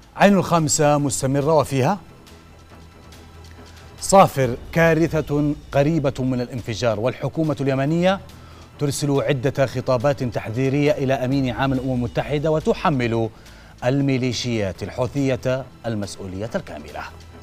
عين الخامسة مستمرة وفيها صافر كارثة قريبة من الانفجار، والحكومة اليمنية ترسل عدة خطابات تحذيرية إلى أمين عام الأمم المتحدة وتحمل الميليشيات الحوثية المسؤولية الكاملة.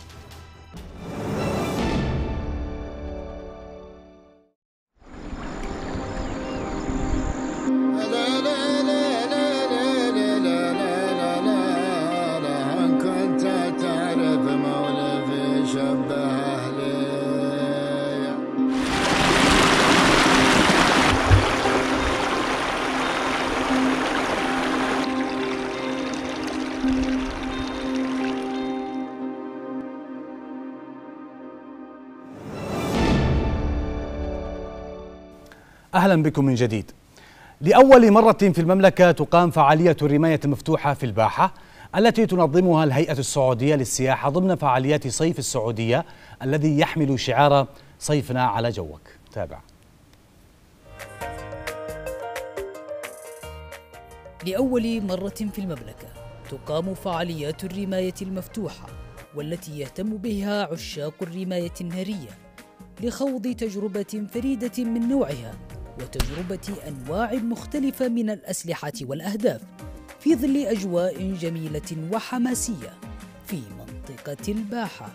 أهلا بكم من جديد. لأول مرة في المملكة تقام فعالية الرماية المفتوحة في الباحة التي تنظمها الهيئة السعودية للسياحة ضمن فعاليات صيف السعودية الذي يحمل شعار صيفنا على جوك. تابع. لأول مرة في المملكة تقام فعاليات الرماية المفتوحة، والتي يهتم بها عشاق الرماية النارية لخوض تجربة فريدة من نوعها وتجربة أنواع مختلفة من الأسلحة والأهداف في ظل أجواء جميلة وحماسية في منطقة الباحة.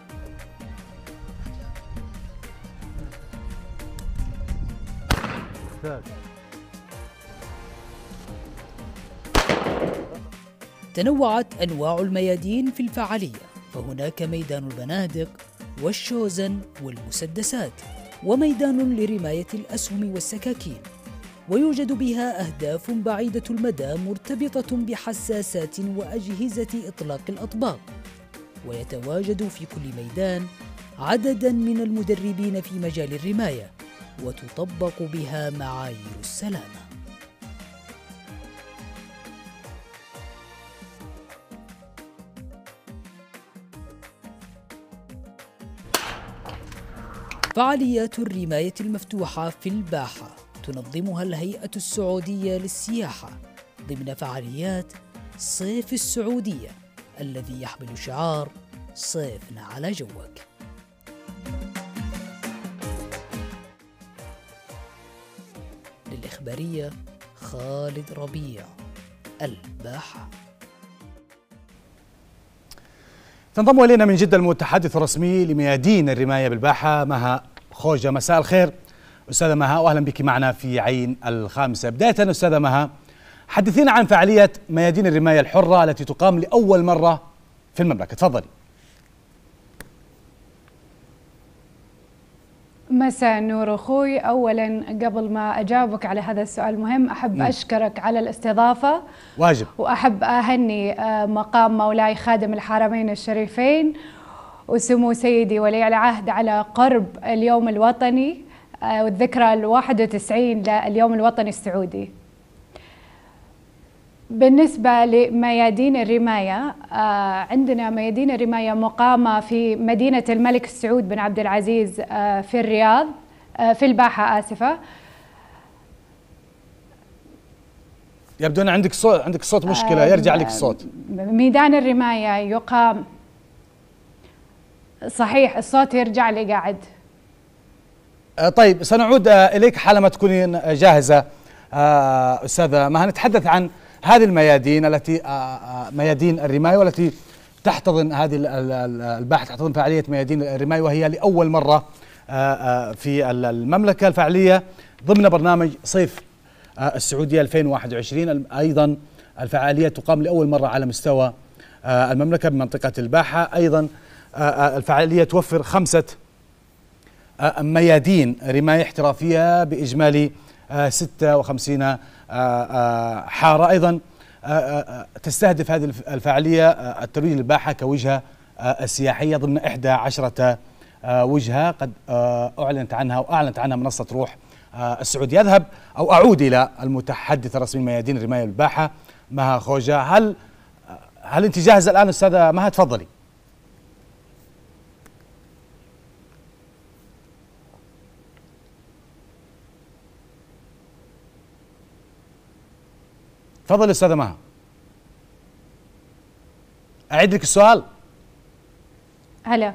تنوعت أنواع الميادين في الفعالية، فهناك ميدان البنادق والشوزن والمسدسات، وميدان لرماية الأسهم والسكاكين، ويوجد بها أهداف بعيدة المدى مرتبطة بحساسات وأجهزة إطلاق الأطباق، ويتواجد في كل ميدان عددا من المدربين في مجال الرماية، وتطبق بها معايير السلامة. فعاليات الرماية المفتوحة في الباحة تنظمها الهيئة السعودية للسياحة ضمن فعاليات صيف السعودية الذي يحمل شعار صيفنا على جوك. للإخبارية خالد ربيع، الباحة. تنضم إلينا من جدة المتحدث الرسمي لميادين الرماية بالباحة مها خوجة. مساء الخير أستاذة مها، وأهلا بك معنا في عين الخامسة. بداية أستاذة مها، حدثينا عن فعالية ميادين الرماية الحرة التي تقام لأول مرة في المملكة. تفضلي. مساء النور أخوي. أولا قبل ما أجاوبك على هذا السؤال المهم أحب أشكرك على الاستضافة. واجب. وأحب أهني مقام مولاي خادم الحرمين الشريفين وسمو سيدي ولي العهد على قرب اليوم الوطني والذكرى 91 لليوم الوطني السعودي. بالنسبة لميادين الرماية، عندنا ميادين الرماية مقامة في مدينة الملك سعود بن عبد العزيز في الرياض، في الباحة آسفة. يبدو أن عندك صوت مشكلة، يرجع لك الصوت. ميدان الرماية يقام، صحيح الصوت يرجع لي قاعد. طيب سنعود إليك حالما تكونين جاهزة أستاذة مها. نتحدث عن هذه الميادين التي ميادين الرماية والتي تحتضن هذه الباحة، تحتضن فعالية ميادين الرماية، وهي لأول مرة في المملكة. الفعالية ضمن برنامج صيف السعودية 2021. أيضا الفعالية تقام لأول مرة على مستوى المملكة بمنطقة الباحة. أيضا الفعالية توفر 5 ميادين رماية احترافية بإجمالي 56 حارة. أيضا تستهدف هذه الفعالية الترويج للباحة كوجهة سياحية ضمن 11 وجهة قد أعلنت عنها منصة روح السعودية. أذهب أو أعود إلى المتحدث الرسمي لميادين الرماية بالباحة مها خوجة. هل أنت جاهزة الآن أستاذة مها؟ تفضلي. تفضل أستاذة مها. أعيد لك السؤال. هلا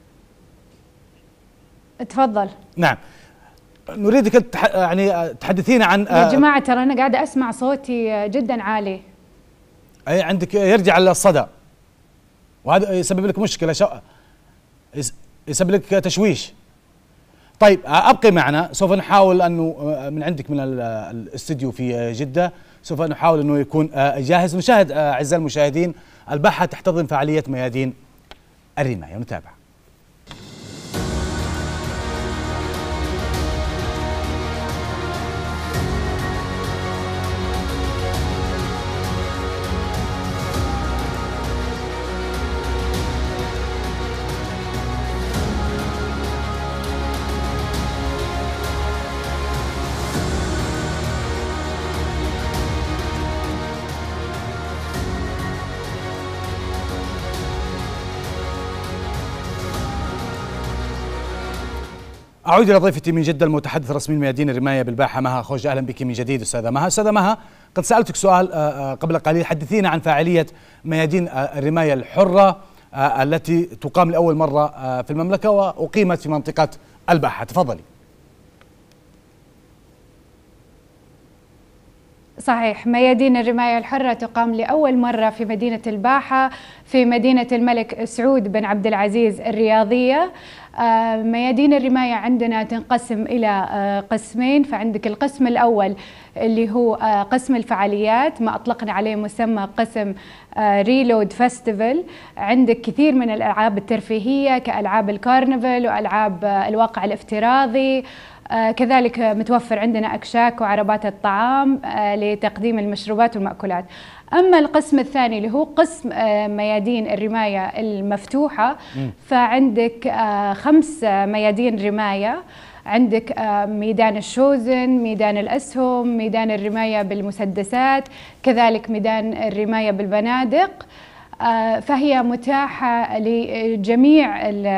تفضل. نعم، نريدك يعني تحدثينا عن يا جماعة ترى أنا قاعدة أسمع صوتي جدا عالي. أي عندك يرجع الصدى، وهذا يسبب لك مشكلة، يسبب لك تشويش. طيب أبقي معنا، سوف نحاول أنه من عندك من الاستديو في جدة سوف نحاول أنه يكون جاهز. نشاهد أعزائي المشاهدين الباحة تحتضن فعالية ميادين الرماية، ونتابع. أعود إلى ضيفتي من جدة المتحدث الرسمي لميادين الرماية بالباحة مها خوجة. أهلا بك من جديد أستاذة مها. أستاذة مها، قد سألتك سؤال قبل قليل، حدثينا عن فاعلية ميادين الرماية الحرة التي تقام لأول مرة في المملكة وأقيمت في منطقة الباحة. تفضلي. صحيح، ميادين الرماية الحرة تقام لأول مرة في مدينة الباحة في مدينة الملك سعود بن عبد العزيز الرياضية. ميادين الرماية عندنا تنقسم إلى قسمين، فعندك القسم الأول اللي هو قسم الفعاليات، ما أطلقنا عليه مسمى قسم ريلود فيستيفال. عندك كثير من الألعاب الترفيهية كألعاب الكارنفال وألعاب الواقع الافتراضي، كذلك متوفر عندنا أكشاك وعربات الطعام لتقديم المشروبات والمأكولات. أما القسم الثاني اللي هو قسم ميادين الرماية المفتوحة، فعندك 5 ميادين رماية. عندك ميدان الشوزن، ميدان الأسهم، ميدان الرماية بالمسدسات، كذلك ميدان الرماية بالبنادق. فهي متاحة لجميع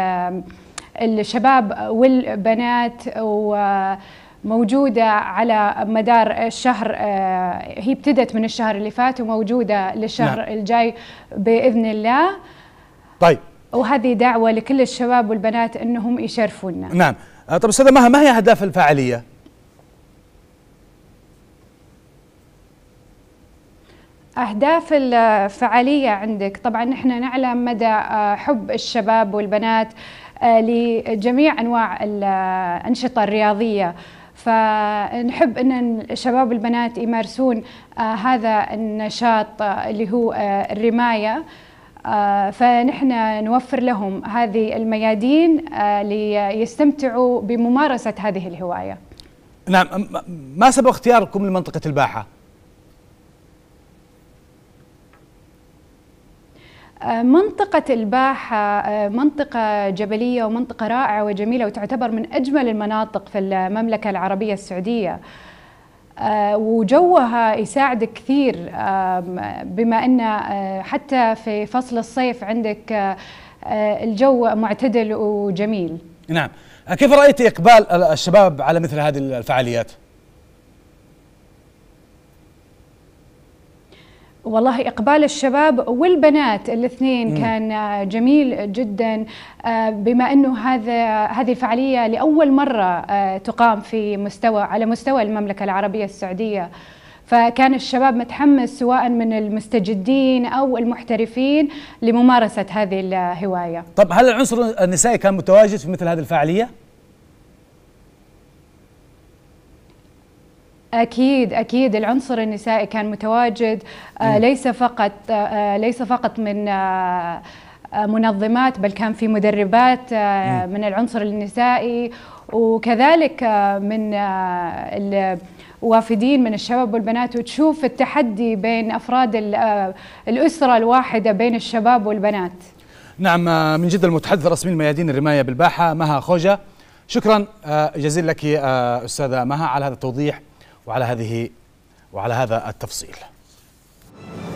الشباب والبنات، وموجودة على مدار الشهر. هي ابتدت من الشهر اللي فات وموجودة للشهر نعم. الجاي بإذن الله. طيب، وهذه دعوة لكل الشباب والبنات أنهم يشرفونا. نعم. طب أستاذة مها، ما هي أهداف الفعالية؟ أهداف الفعالية عندك طبعا نحن نعلم مدى حب الشباب والبنات لجميع أنواع الأنشطة الرياضية، فنحب أن الشباب والبنات يمارسون هذا النشاط اللي هو الرماية. فنحن نوفر لهم هذه الميادين ليستمتعوا بممارسة هذه الهواية. نعم. ما سبب اختياركم لمنطقة الباحة؟ منطقة الباحة منطقة جبلية ومنطقة رائعة وجميلة، وتعتبر من أجمل المناطق في المملكة العربية السعودية، وجوها يساعدك كثير، بما أن حتى في فصل الصيف عندك الجو معتدل وجميل. نعم. كيف رأيت إقبال الشباب على مثل هذه الفعاليات؟ والله إقبال الشباب والبنات الاثنين كان جميل جدا، بما أنه هذه الفعالية لأول مرة تقام على مستوى المملكة العربية السعودية، فكان الشباب متحمس سواء من المستجدين أو المحترفين لممارسة هذه الهواية. طب هل العنصر النسائي كان متواجد في مثل هذه الفعالية؟ أكيد العنصر النسائي كان متواجد، ليس فقط من منظمات، بل كان في مدربات من العنصر النسائي، وكذلك من الوافدين من الشباب والبنات، وتشوف التحدي بين أفراد الأسرة الواحدة بين الشباب والبنات. نعم. من جدة المتحدث الرسمي لميادين الرماية بالباحة مها خوجة، شكرا جزيلا لك أستاذة مها على هذا التوضيح وعلى هذا التفصيل.